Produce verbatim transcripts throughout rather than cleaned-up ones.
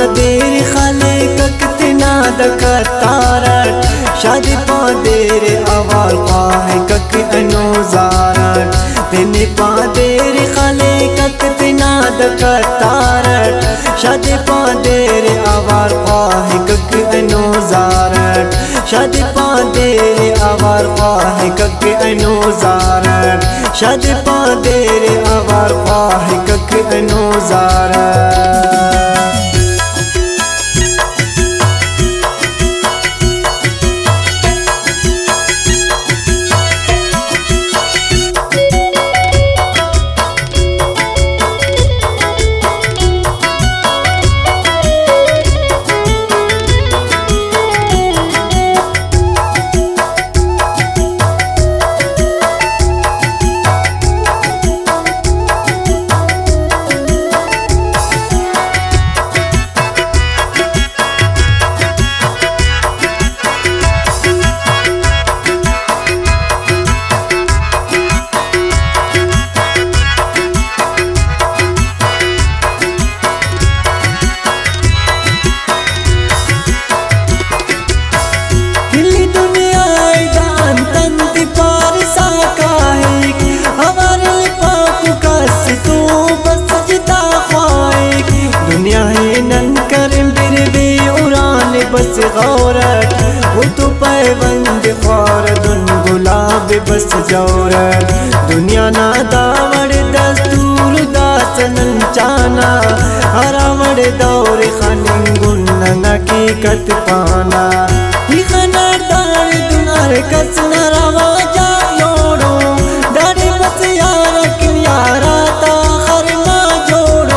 पादेर खाले ककतना दकतारट शादी पादेर अवाल खाए कक अनुजारट तेने पादेर खाले ककतना दकतारट शादी पादेर अवाल खाए कक अनुजारट शादी पादेर अवाल खाए कक अनुजारट शादी पादेर अवाल खाए कक अनुजारट बस गौरत वो तो पैबंद ख्वार दुन गुलाब बस जौरत दुनिया ना दावड़ दस्तूर दासनन चाना हरावड़ दौर खानिंगुन हकीकत पाना ही खनार दार दुनार कस नरवा जा योड़ो दारे बस यार किन यारा ता खरमा जोड़ो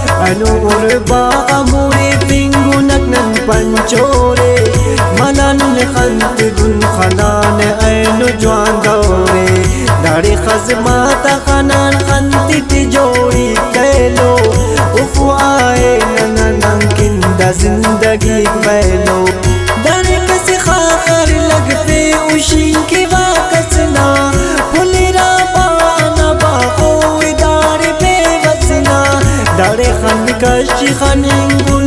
अनुर बा अमूरे पिंगु नकनन पंचोरे मनन खंत दुन खनान ऐन जवान दौरे दाड़ी खजमाता खनान खंत तिजोरी कैलो उफु आए ननन किंदा जिंदगी पहलो दाड़ी कस खाकर लग पे उशी के वाकसना फुलिरा पाना बाखो दाड़ी पे बसना दाड़ी खन कशी खनिंगुन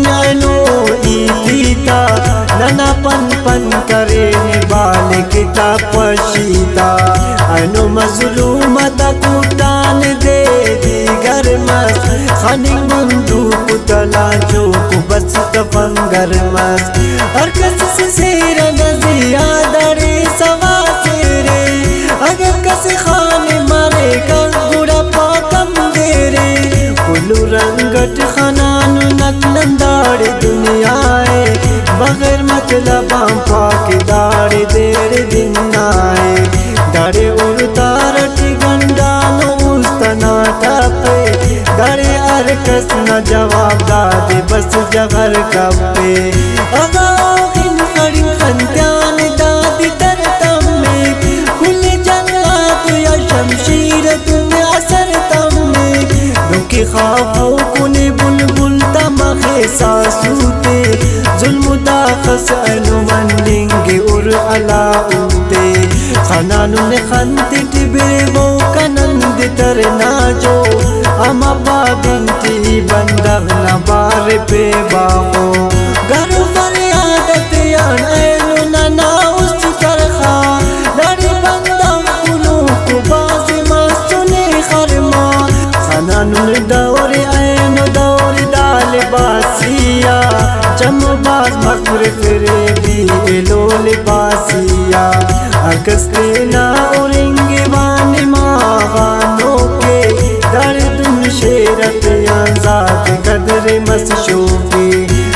नना पन पन करे निबाल किताब पशीता अनु मजलूमता कुटान दे दीगर मस खनिंग बंदू पुतला जो बस तफंगर मस हर कस से सेर नजिया दरे सवा तेरे अगर कस खाने मारे का गुड़ा पाकम देरे कुलू रंगट खनान नकलन दाड़ दुनियाए बगैर मतलब पाके दाड़े देर दिन आए दाड़े उतारट गंडानो उस्तना टपे दाड़े अरकस न जवाब दादे बस जगर कपे अगा इन खड़ी खंत्यान दादी तरतम में खुल जन्नत या शमशीर तुम असर तम में दुखी खाओ कुने बुलबुल तमखे सासूते जुल्म दाखस अनुमंदिंगे उर अला उते खनानुन खंति टिबरे वो कनंद तरना जो अमा बिंती बंदग नबार पे बाहो घर फरियादत यान ऐनु नना उस करखा दरी बंदग कुलू कुबाज मासुने खरमा खनानुन दौर ऐनु दौर दाल बासिया चमबाज मकबर फिरे भी लोल बासिया अकस्तेना उरेंगे वाने मागानों के दर्द शेरत आजाद कदर मसशूफी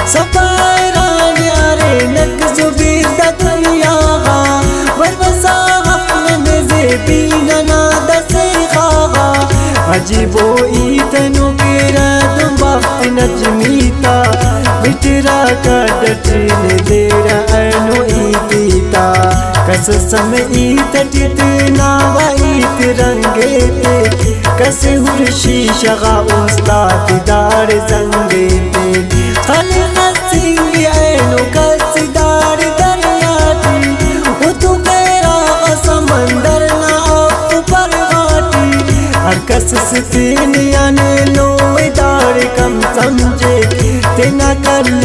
सफाई रान यारे नक जुबीर दा दुनिया वरवसा अपने जेबी नना दसे खागा अजीबो इतनो केरा तुम वक्त नजमीता बिटरा का डटने देरा अनु इतीता कस समय ईत नावाइत रंगे ते कसे हुर्शी शगा उस्ताद दार जंगे ते खाली हसींगी ऐनो कस दार दरियाती वो तू गैरा समंदर ना आप पर घाटी हर कस सतीन याने लो दार कम समझे तेना कर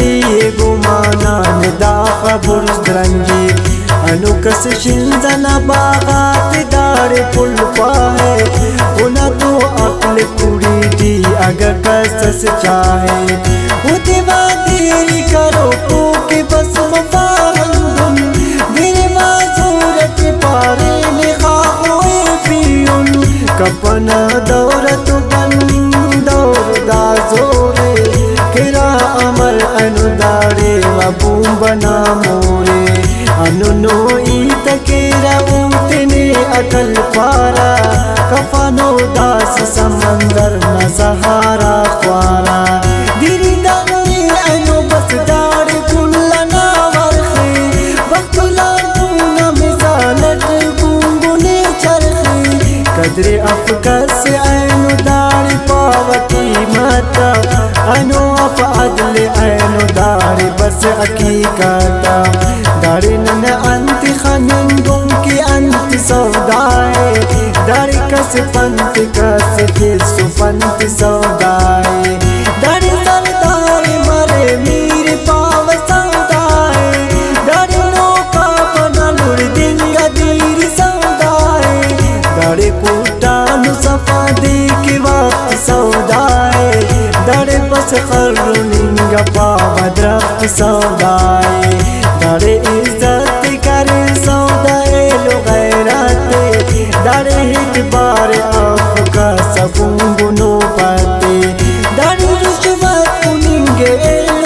برز درنگی انو کس شنزنا باغات دار پل پاہے انہ تو عقل پوری دی اگر کس چاہے وہ دیوا دیری کرو کو کہ بس مفاہم میرے معذورت پارے نخواہ ہوئے پیون کپنا دورت بن دور دا زورے کرا عمر انو دارے وبوم بنا مورے انو نوئی تکیرا اوتنے اکل پارا کفانو داس سمندر نہ سہارا خوارا دیری دانی انو بس دار کلنا ورخی وقت لانونا مثالت گنگنے چرخی قدر افکس انو دار پاوکی ماتا انو اف عدل انو دار بس حقیقتا داری نن انت خننگوں کی انت سودائے داری کس پنت کس کس پنت سودائے داری سرداری مرے میرے پاو سودائے داری نوکا پنا لڑ دنگا دیر سودائے داری پوٹان صفا دیکھ وقت سودائے داری بس خرننگا پاو درخت سودائے داری عزت کرے سودائے لو غیرات داری اعتبار آپ کا سبونگنو پاتے داری رشوت کننگے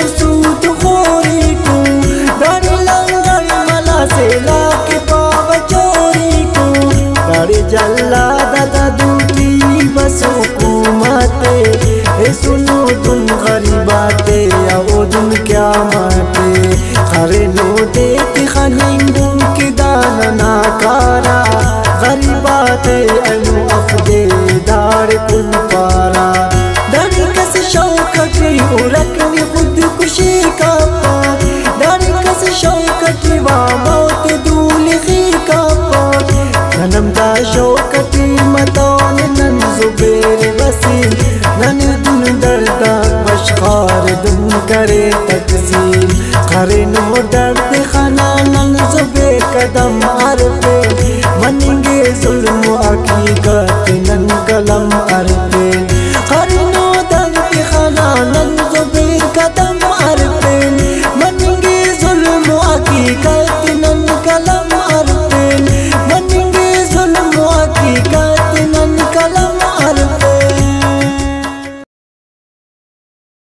سود خوری کو داری لنگر ملا سے لاکھ پاو چوری کو داری جلا دادا دوٹی بس حکوماتے اے سنو دن غریباتے یا او دن کیا ماتے خرنو دیتی خننگوں کی دانا ناکارا غریبات انو افدے دار کن پارا داری کس شوکتی ارکنی خود کشی کا پاک داری کس شوکتی و موت دولخی کا پاک ننم دا شوکتی مدون نن زبیر وسیم نن دن دردا مشخار دن کرے تقسیم خرنو درد خنانن زبے قدم عرفے مننگے ظلم و حقیقت نن کلم